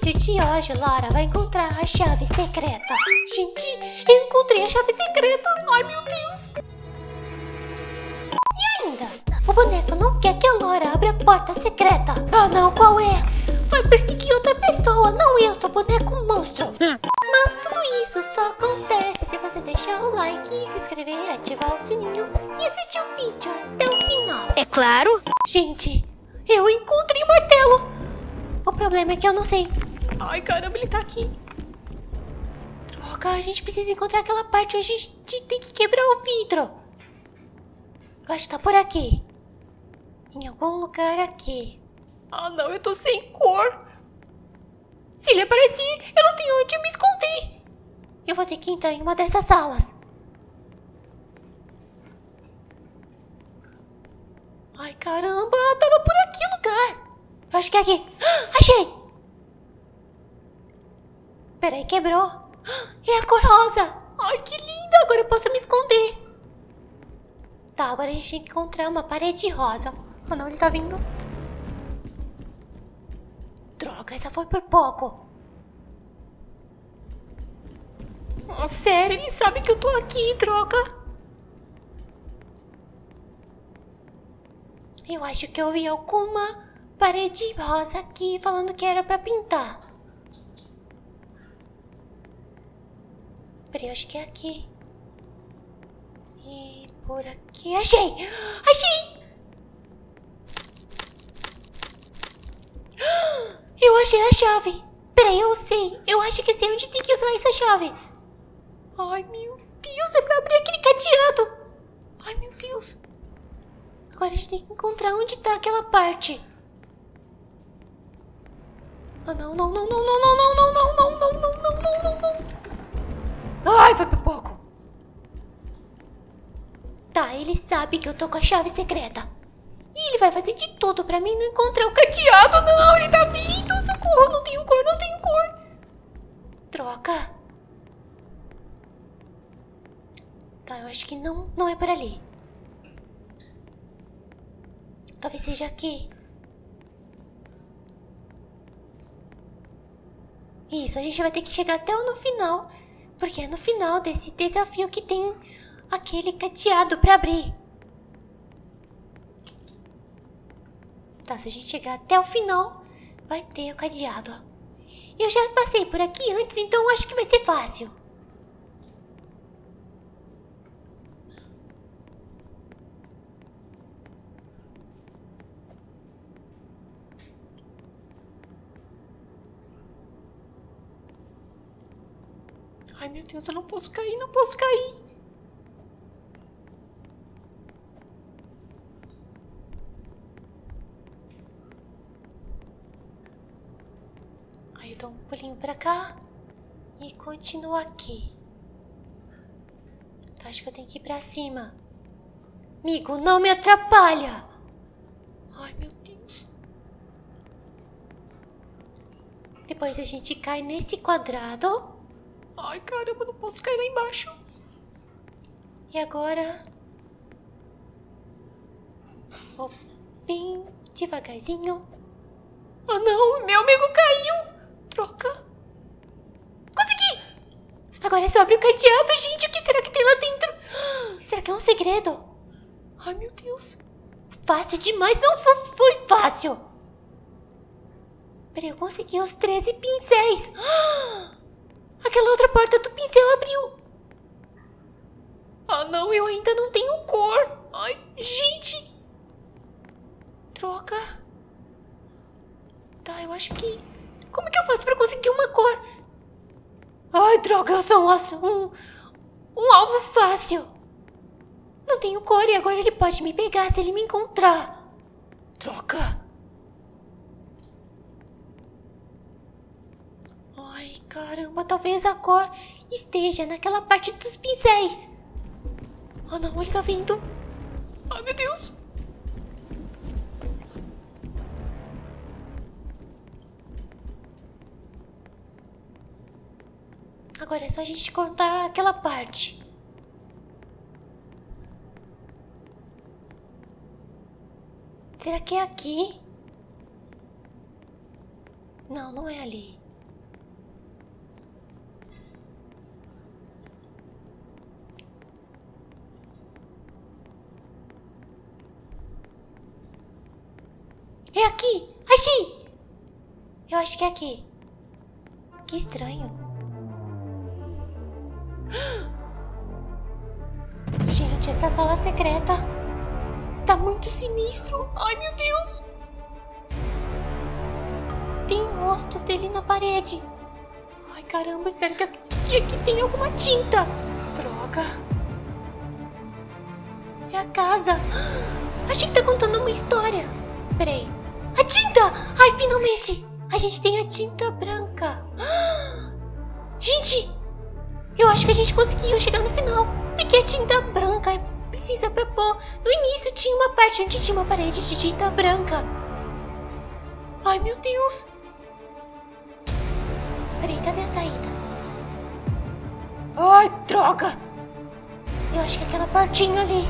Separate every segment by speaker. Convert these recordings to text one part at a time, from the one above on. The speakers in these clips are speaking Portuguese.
Speaker 1: vídeo de hoje, Laura vai encontrar a chave secreta. Gente, eu encontrei a chave secreta. Ai, meu Deus. E ainda, o boneco não quer que a Laura abra a porta secreta. Ah, não, qual é? Vai perseguir outra pessoa, não eu, sou boneco monstro. Mas tudo isso só acontece se você deixar o like, se inscrever, ativar o sininho e assistir o vídeo até o final.
Speaker 2: É claro.
Speaker 1: Gente, eu encontrei o martelo. O problema é que eu não sei. Ai, caramba, ele tá aqui. Droga, a gente precisa encontrar aquela parte. A gente tem que quebrar o vidro. Eu acho que tá por aqui. Em algum lugar aqui. Ah, não, eu tô sem cor. Se ele aparecer, eu não tenho onde me esconder. Eu vou ter que entrar em uma dessas salas. Ai, caramba, tava por aqui o lugar. Eu acho que é aqui. Achei! Peraí, quebrou. É a cor rosa. Ai, que linda. Agora eu posso me esconder. Tá, agora a gente tem que encontrar uma parede rosa. Oh, não, ele tá vindo. Droga, essa foi por pouco. Oh, sério, ele sabe que eu tô aqui, droga. Eu acho que eu vi alguma parede rosa aqui falando que era pra pintar. Peraí, eu acho que é aqui. E por aqui. Achei! Achei! Eu achei a chave. Peraí, eu sei. Eu acho que sei onde tem que usar essa chave. Ai, meu Deus, é pra abrir aquele cadeado. Ai, meu Deus. Agora a gente tem que encontrar onde tá aquela parte. Ah, não, não, não, não, não, não, não, não, não, não, não, não, não, não, não, não. Ai, foi por pouco. Tá, ele sabe que eu tô com a chave secreta. E ele vai fazer de tudo pra mim não encontrar o cadeado. Não, ele tá vindo. Socorro, não tenho cor, não tenho cor. Troca. Tá, eu acho que não é por ali. Talvez seja aqui. Isso, a gente vai ter que chegar até no final. Porque é no final desse desafio que tem aquele cadeado pra abrir. Tá, se a gente chegar até o final, vai ter o cadeado. Eu já passei por aqui antes, então acho que vai ser fácil. Ai, meu Deus, eu não posso cair, não posso cair. Aí eu dou um pulinho pra cá e continuo aqui. Então, acho que eu tenho que ir pra cima. Amigo, não me atrapalha. Ai, meu Deus. Depois a gente cai nesse quadrado. Ai, caramba, não posso cair lá embaixo. E agora... vou bem devagarzinho. Ah, não, meu amigo caiu. Troca. Consegui! Agora é só abrir o cadeado, gente. O que será que tem lá dentro? Será que é um segredo? Ai, meu Deus. Fácil demais. Não foi fácil. Peraí, eu consegui os 13 pincéis. Aquela outra porta do pincel abriu. Ah, não, eu ainda não tenho cor. Ai, gente. Troca. Tá, eu acho que... como que eu faço pra conseguir uma cor? Ai, droga, eu sou um alvo fácil. Não tenho cor e agora ele pode me pegar se ele me encontrar. Droga. Ai, caramba, talvez a cor esteja naquela parte dos pincéis. Ah, não, ele tá vindo. Ai, meu Deus. Agora é só a gente cortar aquela parte. Será que é aqui? Não, não é ali. Eu acho que é aqui. Que estranho. Gente, essa sala secreta tá muito sinistro. Ai, meu Deus. Tem rostos dele na parede. Ai, caramba, espero que aqui tenha alguma tinta. Droga. É a casa. Achei que tá contando uma história. Peraí. A tinta! Ai, finalmente! A gente tem a tinta branca. Gente! Eu acho que a gente conseguiu chegar no final. Porque a tinta branca precisa pra pôr. No início tinha uma parte onde tinha uma parede de tinta branca. Ai, meu Deus. Peraí, cadê a saída? Ai, droga! Eu acho que é aquela portinha ali.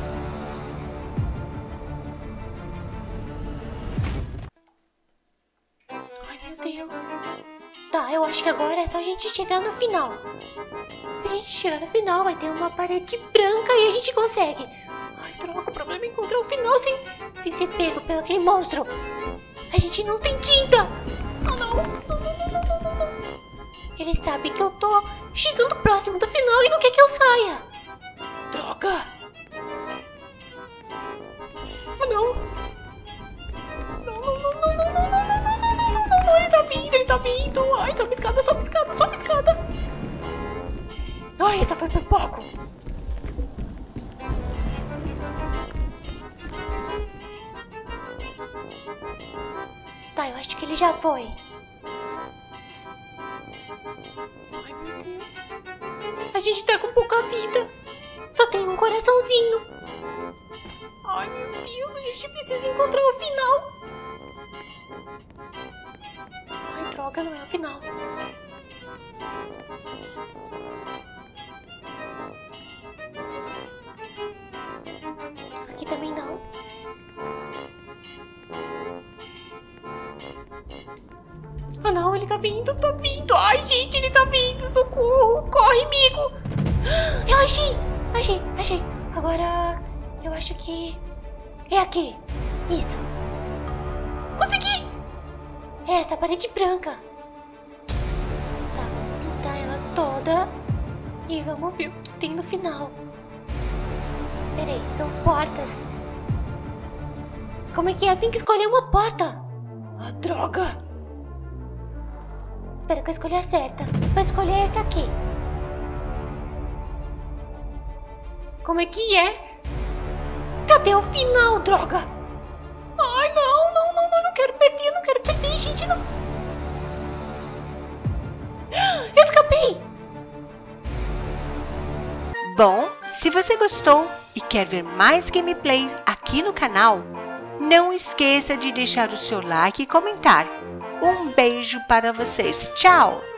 Speaker 1: Ai, meu Deus. Tá, eu acho que agora é só a gente chegar no final. Se a gente chegar no final, vai ter uma parede branca e a gente consegue. Ai, droga, o problema é encontrar o final sem ser pego pelo aquele monstro. A gente não tem tinta. Oh, não. Não. Ele sabe que eu tô chegando próximo do final e não quer que eu saia. Droga. Oh, não. Não. Ele tá vindo. Ai, sobe escada. Ai, essa foi por pouco. Tá, eu acho que ele já foi. Ai, meu Deus. A gente tá com pouca vida. Só tem um coraçãozinho. Ai, meu Deus, a gente precisa encontrar o final. Ai, droga, não é o final. Aqui também não. Ah, não, ele tá vindo. Ai, gente, ele tá vindo. Socorro, corre, amigo. Eu achei. Agora, eu acho que é aqui. Isso. Consegui. É essa parede branca. Tá, vamos pintar ela toda. E vamos ver o que tem no final. Peraí, são portas. Como é que é? Eu tenho que escolher uma porta. Ah, droga. Espero que eu escolha a certa. Vou escolher essa aqui. Como é que é? Cadê o final, droga? Ai, não, não quero perder, gente, não. Eu escapei.
Speaker 2: Bom, se você gostou e quer ver mais gameplays aqui no canal, não esqueça de deixar o seu like e comentar. Um beijo para vocês. Tchau!